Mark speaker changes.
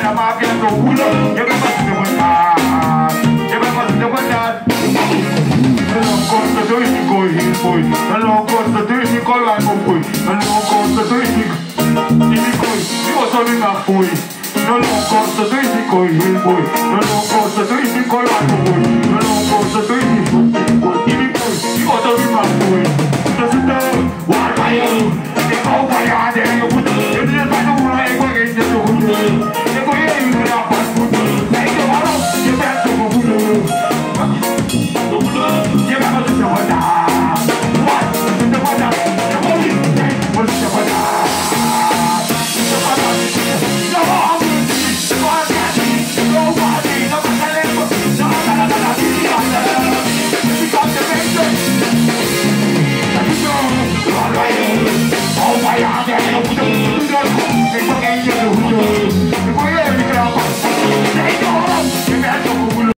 Speaker 1: la mafia no culo. Yo me paso de buena. Yo me paso de buena. No costa tu y coi, coi. No costa tu y coi la coi. No costa tu y coi. Yo soy una coi. No costa tu y coi, coi. No costa tu y coi la coi. No costa tu y coi. Yo soy una coi. Entonces te guarda yo. Te copa ya de yo. Yo te paso una igual que yo. Te voy a ir a